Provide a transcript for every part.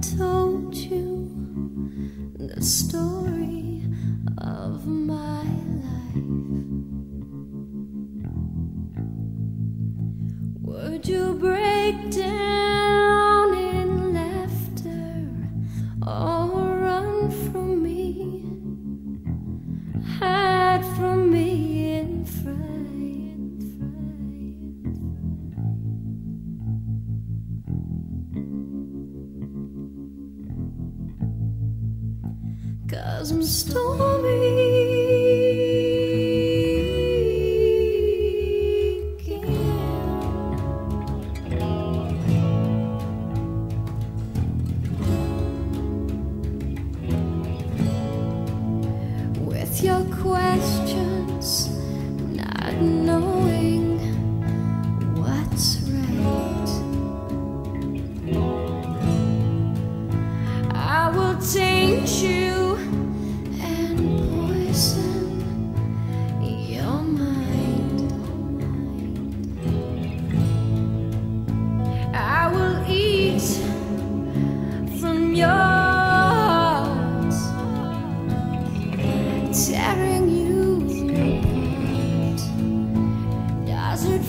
told you the story of my life, would you break down in laughter or run from me, hide from me in fright? 'Cause I'm stormy with your questions, not knowing what's right. I will taint you and poison your mind. I will eat from your heart, tearing you apart. Does it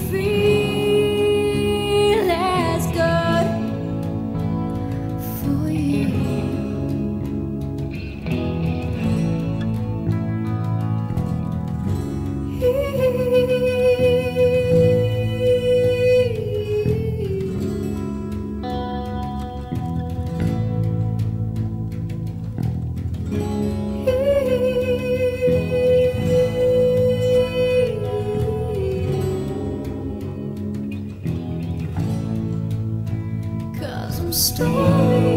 feel as good for you? Cause I'm Stormy.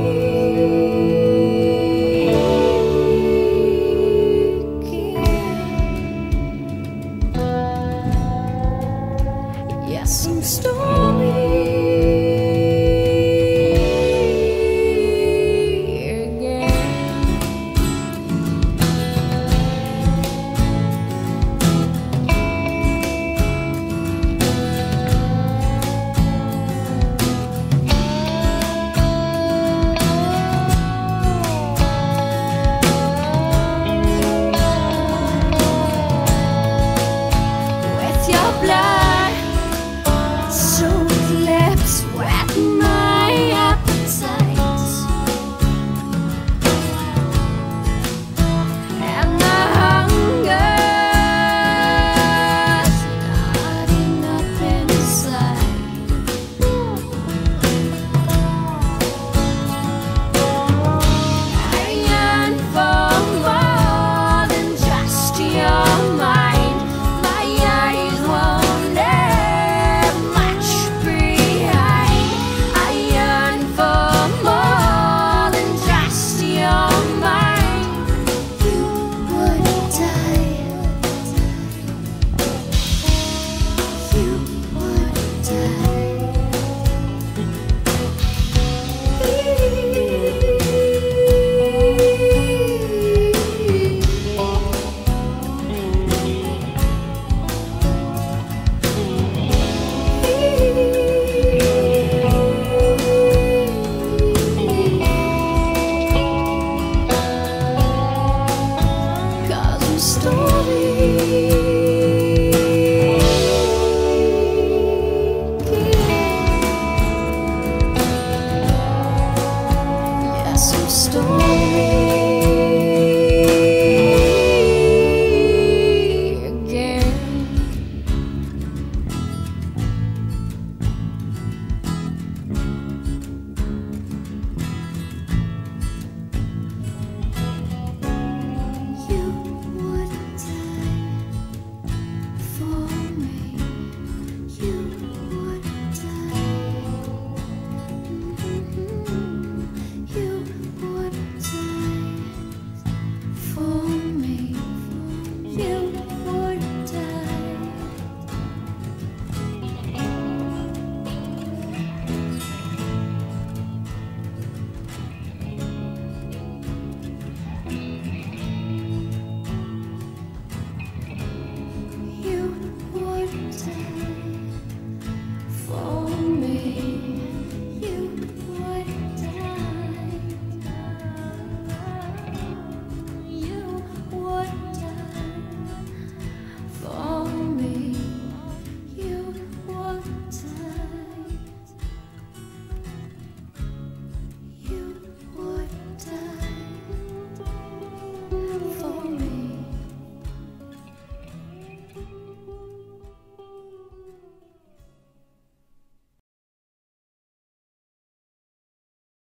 Yes, I'm Stormy.